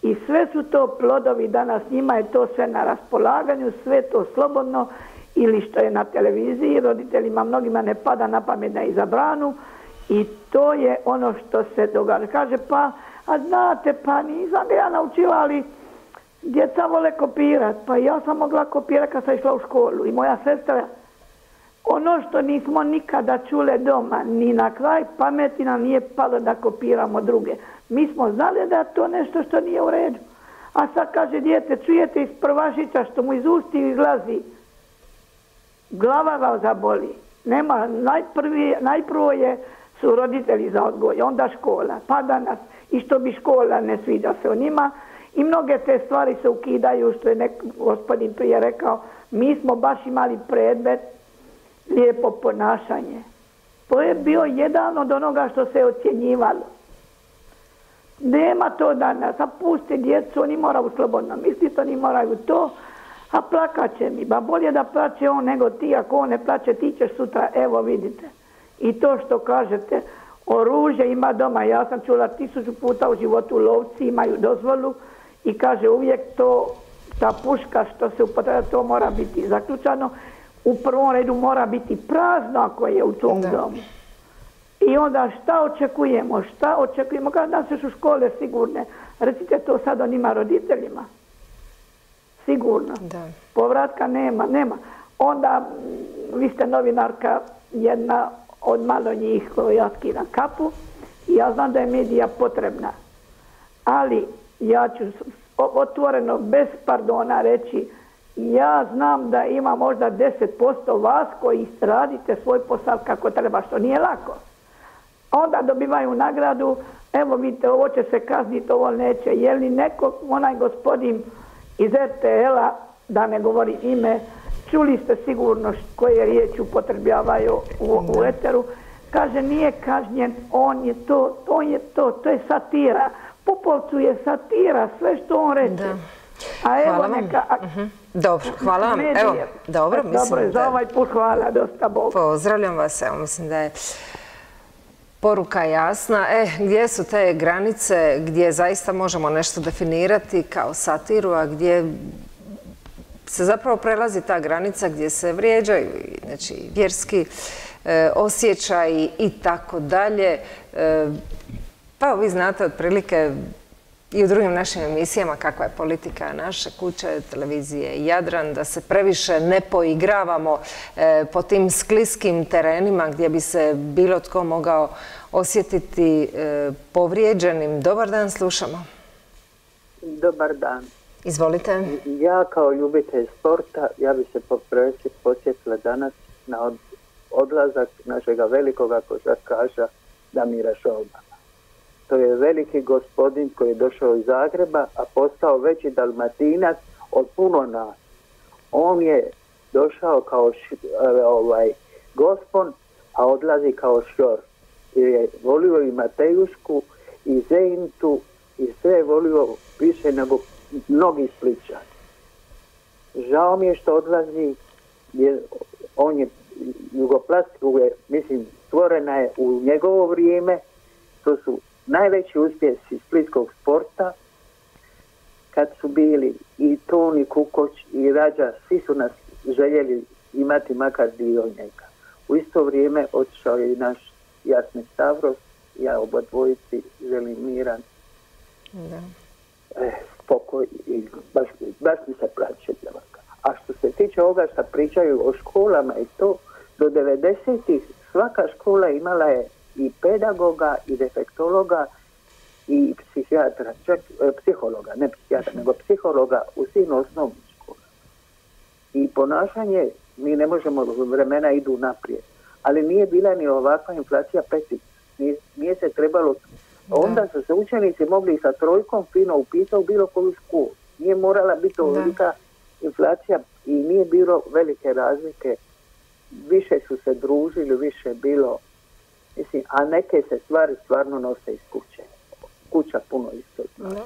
i sve su to plodovi danas, njima je to sve na raspolaganju, sve to slobodno ili što je na televiziji, roditeljima mnogima ne pada na pamet da izabranu i to je ono što se događa. Kaže pa, a znate pa nisam ga ja naučila, ali djeca vole kopirati, pa ja sam mogla kopirati kad sam išla u školu i moja sestra. Ono što nismo nikada čule doma, ni na kraj pameti nam nije palo da kopiramo druge. Mi smo znali da je to nešto što nije u redu. A sad kaže dijete, čujete iz prvašića što mu iz usti izlazi, glava vas zaboli. Nema, najprvi, najprvo je, su roditelji za odgoj, onda škola, pa danas i što bi škola ne sviđa se o njima. I mnoge te stvari se ukidaju, što je nek, gospodin prije rekao, mi smo baš imali predmet lijepo ponašanje. To je bio jedan od onoga što se ocjenjivalo. Nema to danas, a pusti djecu, oni moraju slobodno misliti, oni moraju to, a plakat će mi. Ba bolje da plaće on nego ti, ako on ne plaće, ti ćeš sutra, evo vidite. I to što kažete, oružje ima doma, ja sam čula tisuću puta u životu, lovci imaju dozvolu i kaže uvijek to, ta puška što se upotreblja, to mora biti zaključano. U prvom redu mora biti prazno ako je u tom da. domu. I onda šta očekujemo? Šta očekujemo? Kada nas još u škole sigurne. Recite to sad onima roditeljima. Sigurno. Da. Povratka nema, nema. Onda, vi ste novinarka, jedna od malo njih koju ja skidam kapu i ja znam da je medija potrebna. Ali ja ću otvoreno, bez pardona reći, ja znam da ima možda deset posto vas koji radite svoj posao kako treba, što nije lako. Onda dobivaju nagradu, evo vidite, ovo će se kazniti, ovo neće. Je li neko, onaj gospodin iz er te el-a, da ne govori ime, čuli ste sigurno koje riječi upotrebljavaju u, u eteru, kaže nije kažnjen, on je to, on je to, to je satira. Pupovcu je satira, sve što on reče. Da. A evo hvala neka... vam. Uh-huh. Dobro, hvala vam. Evo, dobro, mislim dobro, za ovaj put hvala, dosta Bog. Pozdravljam vas, evo, mislim da je poruka jasna. E, gdje su te granice gdje zaista možemo nešto definirati kao satiru, a gdje se zapravo prelazi ta granica gdje se vrijeđaju, znači, vjerski e, osjećaj i tako dalje. E, pa vi znate otprilike i u drugim našim emisijama kakva je politika naše kuće, televizije Jadran, da se previše ne poigravamo e, po tim skliskim terenima gdje bi se bilo tko mogao osjetiti e, povrijeđenim. Dobar dan, slušamo. Dobar dan. Izvolite. Ja kao ljubitelj sporta, ja bi se posjetila danas na od, odlazak našega velikoga košarkaša Damira Šolbana. To je veliki gospodin koji je došao iz Zagreba, a postao veći Dalmatinac od puno nas. On je došao kao š, ovaj, gospon, a odlazi kao šor. Jer je volio i Matejušku, i Zeintu, i sve je volio više nego mnogi Splićani. Žao mi je što odlazi, jer on je Jugoplastiku, mislim, stvorena je u njegovo vrijeme. To su najveći uspjesi splitskog sporta, kad su bili i Toni Kukoć i Rađa, svi su nas željeli imati makar dio njega. U isto vrijeme otišao je i naš Jasni Stavros, ja oba dvojici želim miran da. E, spokoj i baš, baš mi se plaće. A što se tiče ovoga što pričaju o školama i to, do devedesetih svaka škola imala je i pedagoga, i defektologa, i psihijatra, čak e, psihologa, ne psihijatra, nego psihologa u svim osnovnim školama. I ponašanje, mi ne možemo, vremena idu naprijed, ali nije bila ni ovakva inflacija peti. Nije, nije se trebalo, onda su se učenici mogli sa trojkom fino upisati u bilo koju školu. Nije morala biti ovolika inflacija i nije bilo velike razlike. Više su se družili, više bilo. Mislim, a neke se stvari stvarno nose iz kuće. Kuća puno isto znači.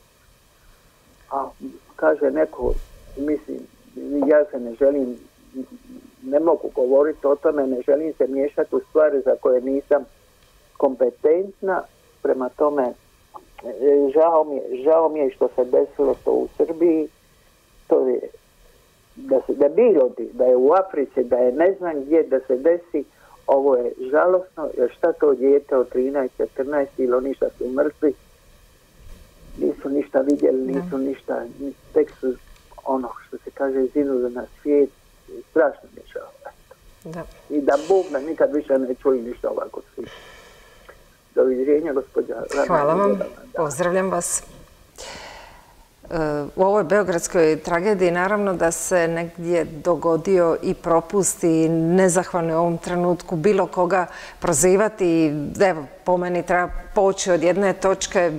A kaže neko, mislim, ja se ne želim, ne mogu govoriti o tome, ne želim se miješati u stvari za koje nisam kompetentna, prema tome žao mi je, žao mi je što se desilo to u Srbiji, to je da se da bilo bi, da je u Africi, da je ne znam gdje da se desi, ovo je žalosno, jer šta to dijete od trinaest, četrnaest ili oni što su mrtvi, nisu ništa vidjeli, nisu ništa, tek su ono što se kaže zinuli na svijet, strašno mi je žao. I da Bog me nikad više ne čuje ništa ovako svi. Doviđenja, gospođa. Hvala vam, pozdravljam vas. U ovoj beogradskoj tragediji naravno da se negdje dogodio i propust i nezahvalno u ovom trenutku bilo koga prozivati. Evo, po meni treba poći od jedne točke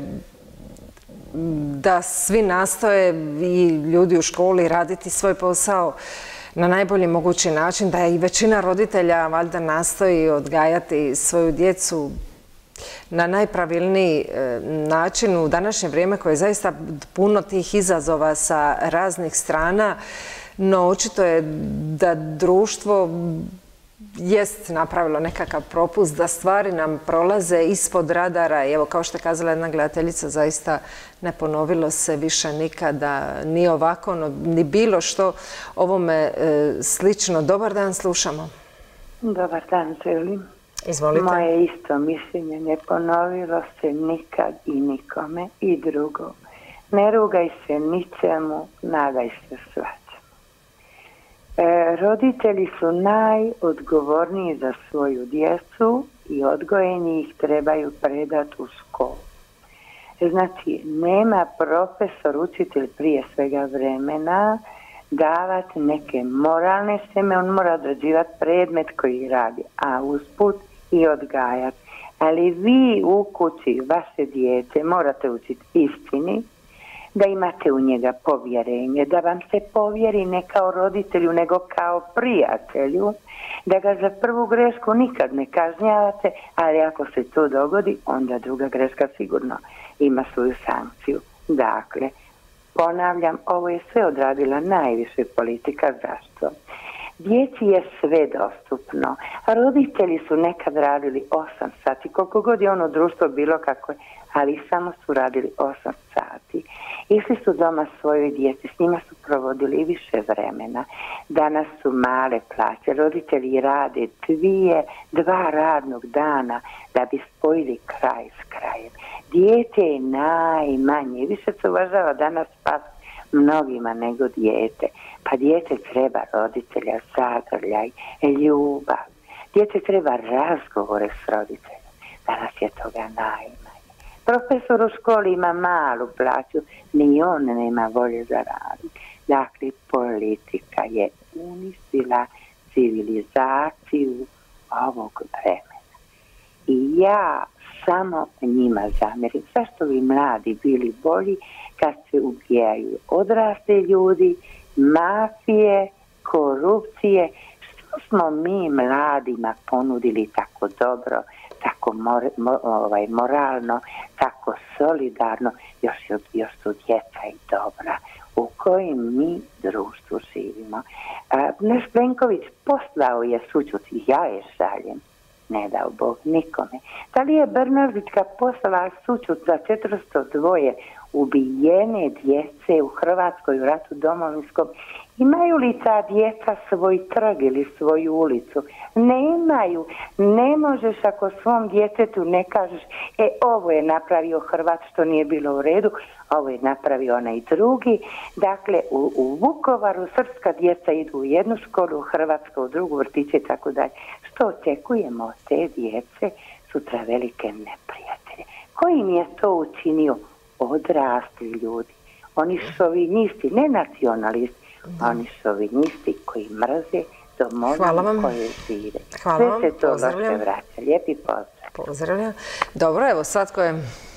da svi nastoje i ljudi u školi raditi svoj posao na najbolji mogući način, da je i većina roditelja valjda nastoji odgajati svoju djecu na najpravilniji način u današnje vrijeme koje je zaista puno tih izazova sa raznih strana, no očito je da društvo jest napravilo nekakav propust, da stvari nam prolaze ispod radara i evo kao što je kazala jedna gledateljica, zaista ne ponovilo se više nikada ni ovako, ni bilo što ovome slično. Dobar dan, slušamo. Dobar dan, želim. Izvolite. Moje isto mišljenje, ne ponovilo se nikad i nikome. I drugo, ne rugaj se ničemu, nadaj se svačemu. E, roditelji su najodgovorniji za svoju djecu i odgojeni ih trebaju predati u školu. Znači, nema profesor, učitelj prije svega vremena davati neke moralne šeme, on mora odrađivati predmet koji radi, a usput i odgajati. Ali vi u kući, vaše dijete, morate učiti istini, da imate u njega povjerenje, da vam se povjeri ne kao roditelju, nego kao prijatelju, da ga za prvu grešku nikad ne kažnjavate, ali ako se to dogodi, onda druga greška sigurno ima svoju sankciju. Dakle, ponavljam, ovo je sve odradila najviše politika. Zašto? Djeci je sve dostupno. Roditelji su nekad radili osam sati, koliko god je ono društvo bilo kako je, ali samo su radili osam sati. Išli su doma svojoj djeci, s njima su provodili više vremena. Danas su male plaće, roditelji rade dvije, dva radnog dana da bi spojili kraj s krajem. Dijete je najmanje, više se uvažava danas pas mnogima nego dijete. Pa dijete treba roditelja, zagrljaj, ljubav. Dijete treba razgovore s roditeljom. Danas je toga najmanje. Profesor u školi ima malu plaću, ni on nema volje za raditi. Dakle, politika je uništila civilizaciju ovog vremena. I ja samo njima zamjerim. Zašto bi mladi bili bolji kad se ubijaju odrasli ljudi, mafije, korupcije? Što smo mi mladima ponudili tako dobro, tako mor, mo, ovaj, moralno, tako solidarno, još, još su djeca i dobra, u kojem mi društvu živimo. A, naš Plenković poslao je sućut, ja je šaljem, ne dao Bog nikome. Da li je Brnabićka poslala sućut za četiristo dva ubijene djece u Hrvatskoj u ratu domovinskom? Imaju li ta djeca svoj trg ili svoju ulicu? Nemaju. Ne možeš ako svom djetetu ne kažeš, e ovo je napravio Hrvat što nije bilo u redu, ovo je napravio onaj drugi. Dakle, u, u Vukovaru srpska djeca idu u jednu školu, u Hrvatsku u drugu, vrtiće i tako dalje. Što očekujemo od te djece? Sutra velike neprijatelje. Ko im je to učinio? Odrasli ljudi. Oni šovinisti, ne nacionalisti, da. Oni šovinisti koji mrze domovinu koje žive. Hvala Sve se to loše vraća. Lijepi pozdrav. Pozdravljam. Dobro, evo svatko je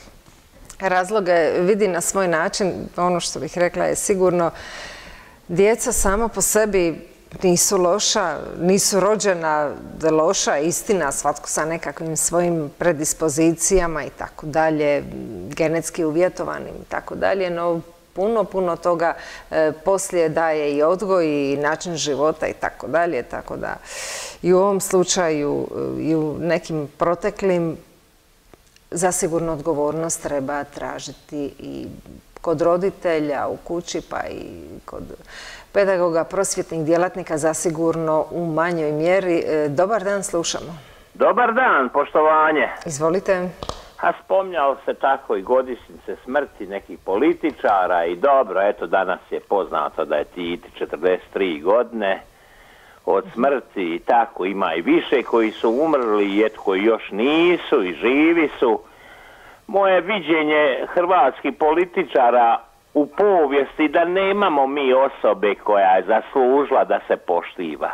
razloge vidi na svoj način. Ono što bih rekla je sigurno djeca sama po sebi nisu loša, nisu rođena loša, istina, svatko sa nekakvim svojim predispozicijama i tako dalje, genetski uvjetovanim i tako dalje, no puno, puno toga e, poslije daje i odgoj i način života i tako dalje, tako da i u ovom slučaju i u nekim proteklim zasigurno odgovornost treba tražiti i kod roditelja u kući, pa i kod pedagoga, prosvjetnih djelatnika, zasigurno u manjoj mjeri. Dobar dan, slušamo. Dobar dan, poštovanje. Izvolite. A spominjalo se tako i godišnjice smrti nekih političara i dobro, eto danas je poznato da je Tito četrdeset tri godine od smrti i tako, ima i više koji su umrli i eto koji još nisu i živi su. Moje viđenje hrvatskih političara u povijesti da nemamo mi osobe koja je zaslužila da se poštiva.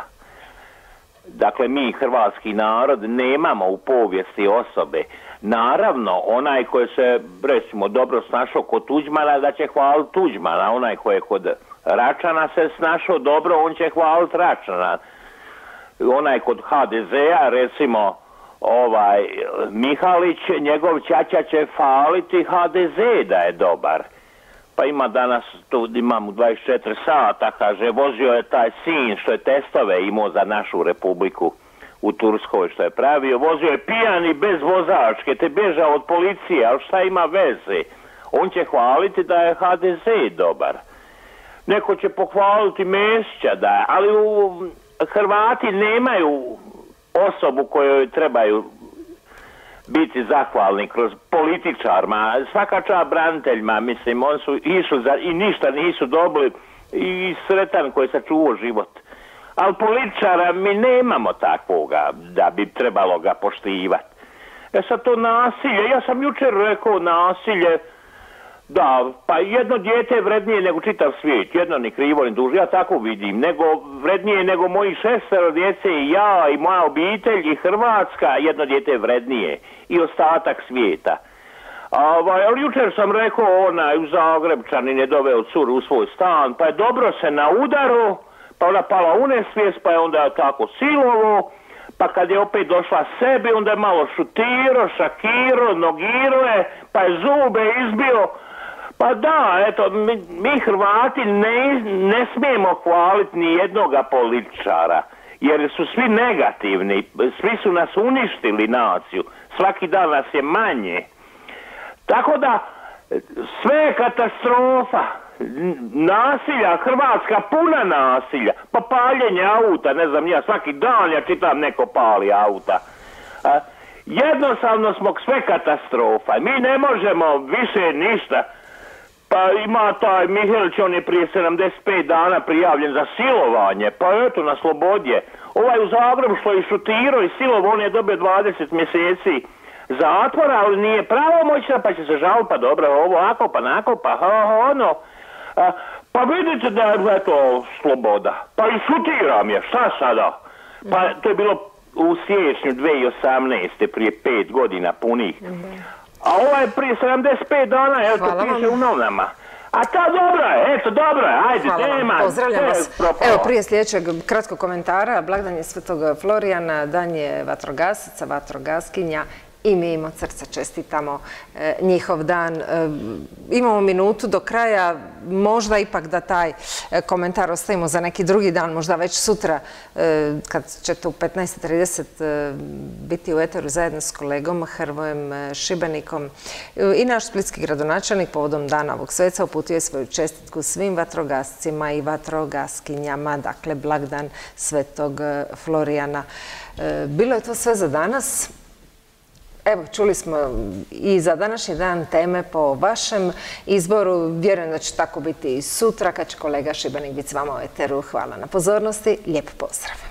Dakle, mi, hrvatski narod, nemamo u povijesti osobe. Naravno, onaj koji se, recimo, dobro snašao kod Tuđmana, da će hvaliti Tuđmana. Onaj koji je kod Račana se snašao dobro, on će hvaliti Račana. Onaj kod ha de zea, recimo, ovaj, Mihalić, njegov ćaća će hvaliti ha de ze da je dobar. Pa ima danas, tu imam u dvadeset četiri sata, kaže, vozio je taj sin što je testove imao za našu republiku u Turskoj što je pravio, vozio je pijan i bez vozačke, te bežao od policije, ali šta ima veze? On će hvaliti da je ha de ze dobar. Neko će pohvaliti Mesića, da je, ali u, Hrvati nemaju osobu kojoj trebaju biti zahvalni kroz političarima, svaka čast braniteljima, mislim, oni su išli za, i ništa nisu dobili i sretan koji sačuvao život. Ali političara mi nemamo takvoga da bi trebalo ga poštivati. E sad to nasilje, ja sam jučer rekao nasilje, da, pa jedno dijete je vrednije nego čitav svijet, jedno ni krivo ni dužno, ja tako vidim, nego vrednije nego moji šestero djece i ja i moja obitelj i Hrvatska, jedno dijete je vrednije i ostatak svijeta. Ovaj, ali jučer sam rekao, onaj u Zagrebčanin je doveo curu u svoj stan, pa je dobro se na udaru, pa ona pala u nesvijest, pa je onda tako silovo, pa kad je opet došla sebi, onda je malo šutiro, šakiro, nogiro je, pa je zube izbio. Pa da, eto, mi, mi Hrvati ne, ne smijemo hvaliti ni jednoga političara, jer su svi negativni, svi su nas uništili naciju, svaki dan nas je manje. Tako da, sve je katastrofa, nasilja, Hrvatska puna nasilja, pa paljenje auta, ne znam, ja svaki dan ja čitam neko pali auta. A, jednostavno smo sve katastrofa, mi ne možemo više ništa. Pa ima taj Mihelić, on je prije sedamdeset pet dana prijavljen za silovanje, pa eto na slobodi je. Ovaj u Zagrebu što je šutirao i silovo, on je dobio dvadeset mjeseci zatvora, ali nije pravomoćna, pa će se žaliti, pa dobro, ovo ako, pa nako, pa ha, ono. A, pa vidite da je to sloboda. Pa i šutiram je, šta sada? Pa to je bilo u siječnju dvije tisuće osamnaeste, prije pet godina punih. A ovaj prije sedamdeset pet dana, evo to piše u novinama. A ta dobro je, eto dobro je, ajde, nema. Pozdravljam vas. Evo prije sljedećeg kratkog komentara, blagdan je Svetog Florijana, dan je vatrogasaca, vatrogaskinja i mi im od srca čestitamo e, njihov dan. E, imamo minutu do kraja, možda ipak da taj e, komentar ostavimo za neki drugi dan, možda već sutra e, kad ćete u petnaest trideset e, biti u eteru zajedno s kolegom Hrvojem e, Šibenikom. E, I naš splitski gradonačelnik povodom dana ovog sveca uputio je svoju čestitku svim vatrogascima i vatrogaskinjama, dakle blagdan Svetog Florijana. E, bilo je to sve za danas. Evo, čuli smo i za današnji dan teme po vašem izboru. Vjerujem da će tako biti i sutra kad će kolega Šibenik biti s vama u eteru. Hvala na pozornosti. Lijep pozdrav.